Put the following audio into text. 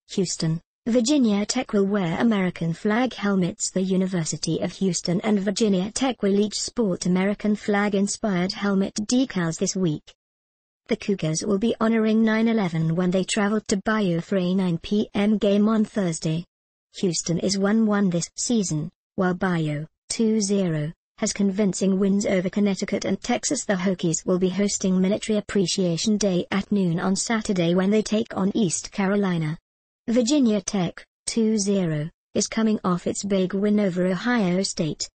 Houston, Virginia Tech will wear American flag helmets. The University of Houston and Virginia Tech will each sport American flag-inspired helmet decals this week. The Cougars will be honoring 9/11 when they traveled to Bayou for a 9 p.m. game on Thursday. Houston is 1-1 this season, while Bayou, 2-0, has convincing wins over Connecticut and Texas. The Hokies will be hosting Military Appreciation Day at noon on Saturday when they take on East Carolina. Virginia Tech, 2-0, is coming off its big win over Ohio State,